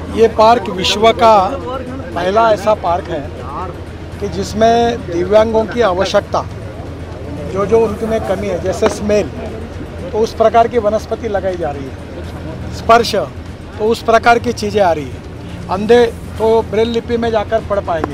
ये पार्क विश्व का पहला ऐसा पार्क है कि जिसमें दिव्यांगों की आवश्यकता जो उनमें कमी है, जैसे स्मेल तो उस प्रकार की वनस्पति लगाई जा रही है, स्पर्श तो उस प्रकार की चीज़ें आ रही है, अंधे तो ब्रेल लिपि में जाकर पढ़ पाएंगे,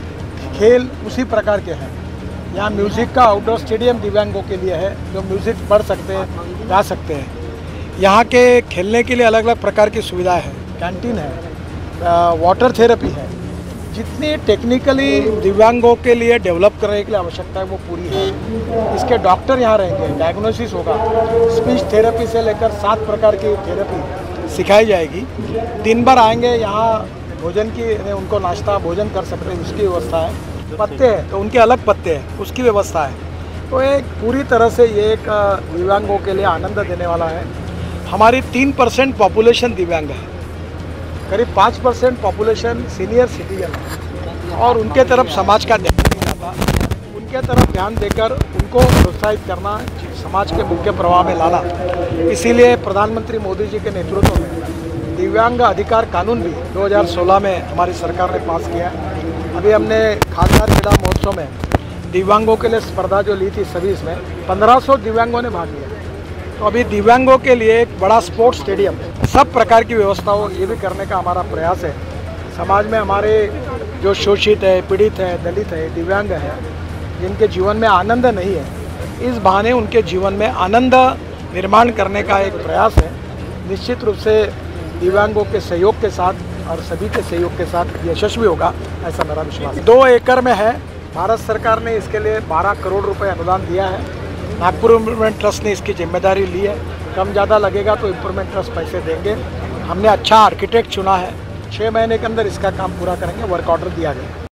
खेल उसी प्रकार के हैं। यहाँ म्यूज़िक का आउटडोर स्टेडियम दिव्यांगों के लिए है, जो म्यूज़िक पढ़ सकते हैं, गा सकते हैं। यहाँ के खेलने के लिए अलग अलग प्रकार की सुविधाएं हैं, कैंटीन है, वाटर थेरेपी है। जितनी टेक्निकली दिव्यांगों के लिए डेवलप करने के लिए आवश्यकता है वो पूरी है। इसके डॉक्टर यहाँ रहेंगे, डायग्नोसिस होगा, स्पीच थेरेपी से लेकर 7 प्रकार की थेरेपी सिखाई जाएगी। दिन भर आएंगे यहाँ, भोजन की उनको नाश्ता भोजन कर सकते हैं, उसकी व्यवस्था है। पत्ते हैं तो उनके अलग पत्ते हैं, उसकी व्यवस्था है। तो एक पूरी तरह से ये एक दिव्यांगों के लिए आनंद देने वाला है। हमारी 3% पॉपुलेशन दिव्यांग है, करीब 5% पॉपुलेशन सीनियर सिटीजन है, और उनके तरफ समाज का ध्यान नहीं जाता। उनके तरफ ध्यान देकर उनको प्रोत्साहित करना, समाज के मुख्य प्रवाह में लाना। इसीलिए प्रधानमंत्री मोदी जी के नेतृत्व में दिव्यांग अधिकार कानून भी 2016 में हमारी सरकार ने पास किया है। अभी हमने खासदार क्रीड़ा महोत्सव में दिव्यांगों के लिए स्पर्धा जो ली थी सभी, इसमें 1500 दिव्यांगों ने भाग लिया। तो अभी दिव्यांगों के लिए एक बड़ा स्पोर्ट्स स्टेडियम, सब प्रकार की व्यवस्था हो, ये भी करने का हमारा प्रयास है। समाज में हमारे जो शोषित है, पीड़ित है, दलित है, दिव्यांग है, जिनके जीवन में आनंद नहीं है, इस बहाने उनके जीवन में आनंद निर्माण करने का एक प्रयास है। निश्चित रूप से दिव्यांगों के सहयोग के साथ और सभी के सहयोग के साथ यशस्वी होगा, ऐसा मेरा विश्वास है। 2 एकड़ में है, भारत सरकार ने इसके लिए 12 करोड़ रुपए अनुदान दिया है। नागपुर इम्प्रूवमेंट ट्रस्ट ने इसकी जिम्मेदारी ली है। कम ज़्यादा लगेगा तो इम्प्रूवमेंट ट्रस्ट पैसे देंगे। हमने अच्छा आर्किटेक्ट चुना है, 6 महीने के अंदर इसका काम पूरा करेंगे, वर्क ऑर्डर दिया गया।